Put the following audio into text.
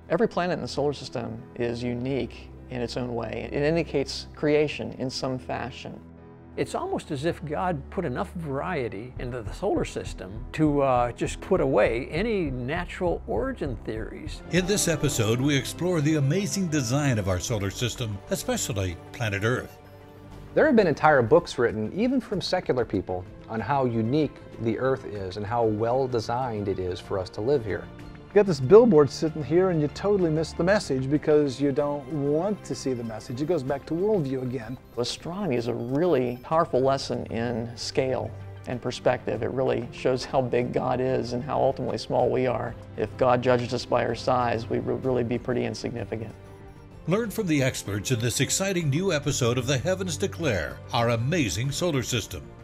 Every planet in the solar system is unique in its own way. It indicates creation in some fashion. It's almost as if God put enough variety into the solar system to just put away any natural origin theories. In this episode, we explore the amazing design of our solar system, especially planet Earth. There have been entire books written, even from secular people, on how unique the Earth is and how well designed it is for us to live here. You got this billboard sitting here and you totally miss the message because you don't want to see the message. It goes back to worldview again. Astronomy is a really powerful lesson in scale and perspective. It really shows how big God is and how ultimately small we are. If God judged us by our size, we would really be pretty insignificant. Learn from the experts in this exciting new episode of The Heavens Declare, Our Amazing Solar System.